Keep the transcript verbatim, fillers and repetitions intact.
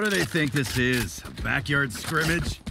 What do they think this is? A backyard scrimmage?